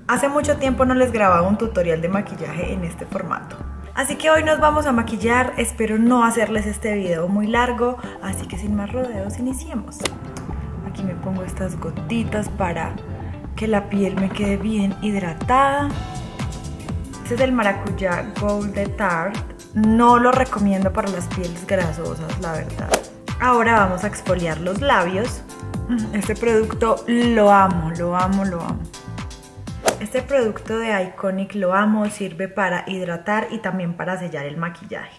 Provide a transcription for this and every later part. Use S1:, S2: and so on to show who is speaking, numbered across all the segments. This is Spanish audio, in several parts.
S1: Hace mucho tiempo no les grababa un tutorial de maquillaje en este formato. Así que hoy nos vamos a maquillar, espero no hacerles este video muy largo, así que sin más rodeos iniciemos. Aquí me pongo estas gotitas para que la piel me quede bien hidratada. Este es el Maracuyá Gold de Tarte, no lo recomiendo para las pieles grasosas, la verdad. Ahora vamos a exfoliar los labios. Este producto lo amo, lo amo, lo amo. Este producto de Iconic lo amo, sirve para hidratar y también para sellar el maquillaje.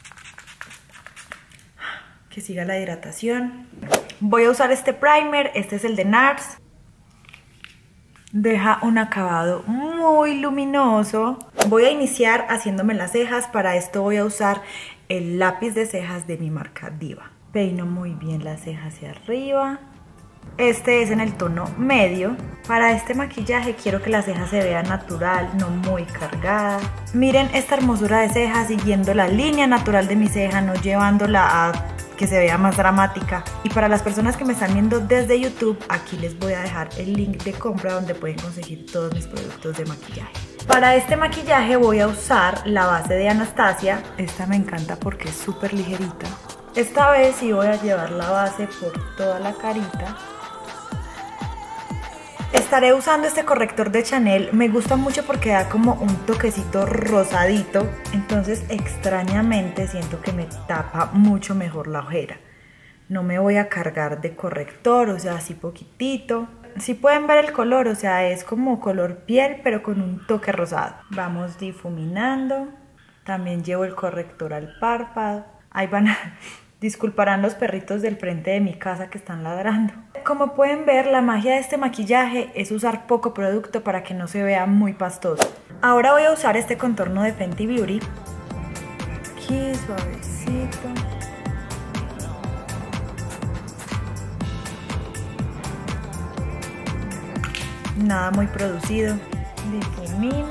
S1: Que siga la hidratación. Voy a usar este primer, este es el de NARS. Deja un acabado muy luminoso. Voy a iniciar haciéndome las cejas, para esto voy a usar el lápiz de cejas de mi marca Diva. Peino muy bien las cejas hacia arriba. Este es en el tono medio. Para este maquillaje quiero que la ceja se vea natural, no muy cargada. Miren esta hermosura de ceja, siguiendo la línea natural de mi ceja, no llevándola a que se vea más dramática. Y para las personas que me están viendo desde YouTube, aquí les voy a dejar el link de compra donde pueden conseguir todos mis productos de maquillaje. Para este maquillaje voy a usar la base de Anastasia. Esta me encanta porque es súper ligerita. Esta vez sí voy a llevar la base por toda la carita. Estaré usando este corrector de Chanel, me gusta mucho porque da como un toquecito rosadito, entonces extrañamente siento que me tapa mucho mejor la ojera. No me voy a cargar de corrector, o sea, así poquitito. Si pueden ver el color, o sea, es como color piel, pero con un toque rosado. Vamos difuminando, también llevo el corrector al párpado. Ahí van a... Disculparán los perritos del frente de mi casa que están ladrando. Como pueden ver, la magia de este maquillaje es usar poco producto para que no se vea muy pastoso. Ahora voy a usar este contorno de Fenty Beauty. Aquí, suavecito. Nada muy producido. Difumino.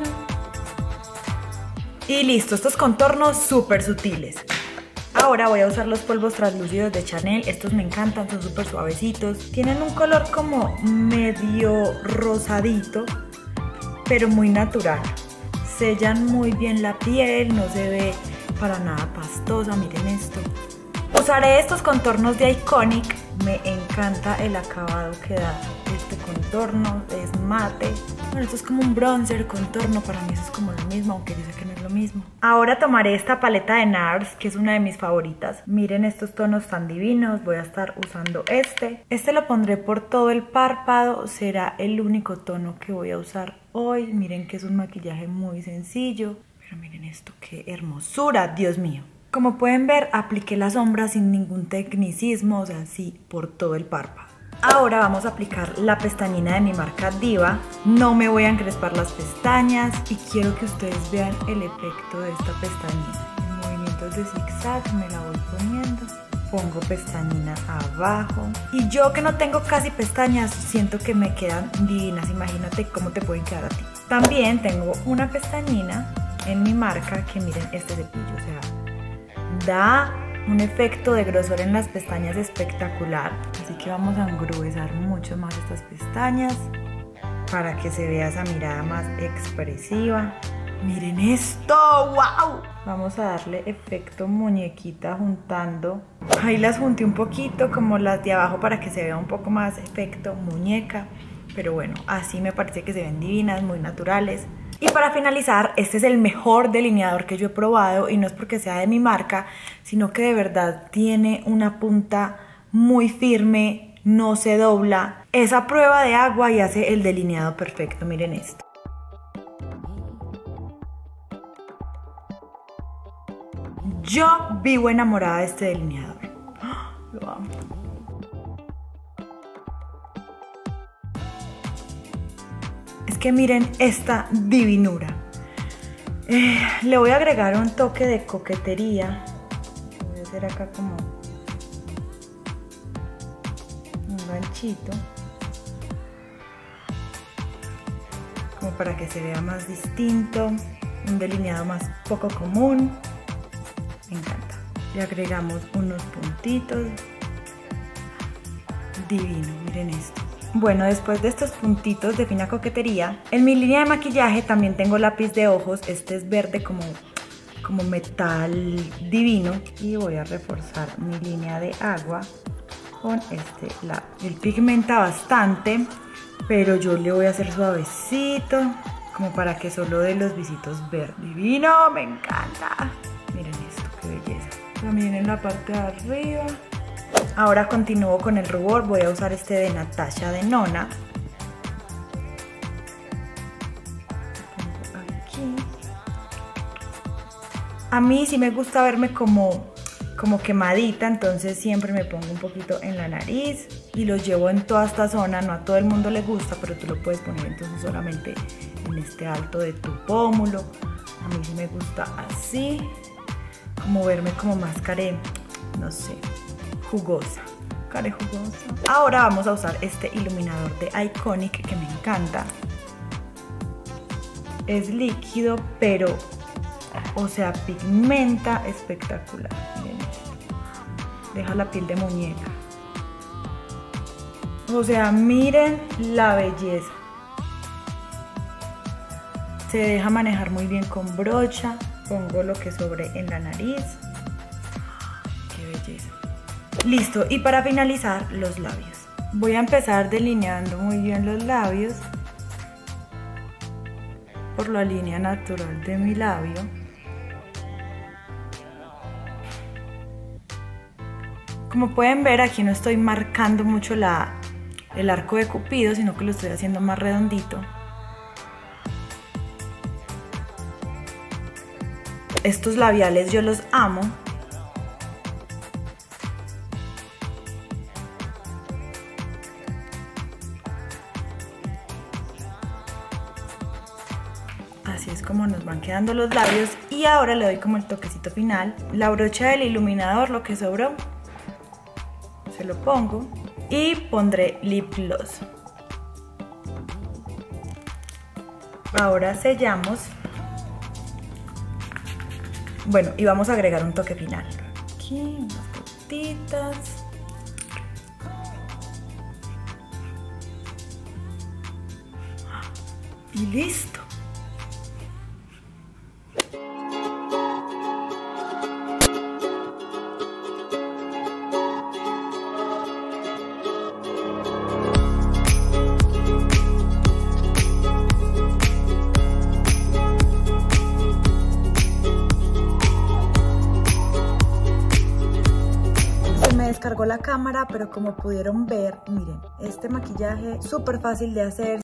S1: Y listo, estos contornos súper sutiles. Ahora voy a usar los polvos translúcidos de Chanel, estos me encantan, son súper suavecitos. Tienen un color como medio rosadito, pero muy natural. Sellan muy bien la piel, no se ve para nada pastosa, miren esto. Usaré estos contornos de Iconic, me encanta el acabado que da este contorno, es mate. Bueno, esto es como un bronzer, contorno, para mí eso es como lo mismo, aunque yo sé que no es lo mismo. Ahora tomaré esta paleta de NARS, que es una de mis favoritas. Miren estos tonos tan divinos, voy a estar usando este. Este lo pondré por todo el párpado, será el único tono que voy a usar hoy. Miren que es un maquillaje muy sencillo, pero miren esto, qué hermosura, Dios mío. Como pueden ver, apliqué la sombra sin ningún tecnicismo, o sea, así por todo el párpado. Ahora vamos a aplicar la pestañina de mi marca Diva. No me voy a encrespar las pestañas y quiero que ustedes vean el efecto de esta pestañina. En movimientos de zigzag me la voy poniendo. Pongo pestañina abajo. Y yo que no tengo casi pestañas, siento que me quedan divinas. Imagínate cómo te pueden quedar a ti. También tengo una pestañina en mi marca que miren este cepillo, o sea, da un efecto de grosor en las pestañas espectacular. Así que vamos a engruesar mucho más estas pestañas para que se vea esa mirada más expresiva. Miren esto, wow. Vamos a darle efecto muñequita juntando. Ahí las junté un poquito como las de abajo para que se vea un poco más efecto muñeca. Pero bueno, así me parece que se ven divinas, muy naturales. Y para finalizar, este es el mejor delineador que yo he probado y no es porque sea de mi marca, sino que de verdad tiene una punta muy firme, no se dobla. Es a prueba de agua y hace el delineado perfecto, miren esto. Yo vivo enamorada de este delineador. Lo amo. Es que miren esta divinura. Le voy a agregar un toque de coquetería. Voy a hacer acá como un ganchito, como para que se vea más distinto, un delineado más poco común. Me encanta. Le agregamos unos puntitos. Divino, miren esto. Bueno, después de estos puntitos de fina coquetería, en mi línea de maquillaje también tengo lápiz de ojos. Este es verde como metal divino. Y voy a reforzar mi línea de agua con este lápiz. Él pigmenta bastante, pero yo le voy a hacer suavecito, como para que solo dé los visitos verdes. ¡Divino! ¡Me encanta! Miren esto, qué belleza. También en la parte de arriba. Ahora continúo con el rubor. Voy a usar este de Natasha Denona. Aquí. A mí sí me gusta verme como quemadita, entonces siempre me pongo un poquito en la nariz y lo llevo en toda esta zona. No a todo el mundo le gusta, pero tú lo puedes poner entonces solamente en este alto de tu pómulo. A mí sí me gusta así, como verme como más care, no sé, jugosa, care jugosa. Ahora vamos a usar este iluminador de Iconic que me encanta. Es líquido, pero, o sea, pigmenta espectacular. Miren esto. Deja la piel de muñeca. O sea, miren la belleza. Se deja manejar muy bien con brocha. Pongo lo que sobre en la nariz. Qué belleza. Listo, y para finalizar, los labios. Voy a empezar delineando muy bien los labios por la línea natural de mi labio. Como pueden ver, aquí no estoy marcando mucho el arco de Cupido, sino que lo estoy haciendo más redondito. Estos labiales yo los amo. Así es como nos van quedando los labios. Y ahora le doy como el toquecito final. La brocha del iluminador, lo que sobró, se lo pongo. Y pondré lip gloss. Ahora sellamos. Bueno, y vamos a agregar un toque final. Aquí, unas gotitas. Y listo. Descargó la cámara, pero como pudieron ver, miren, este maquillaje súper fácil de hacer.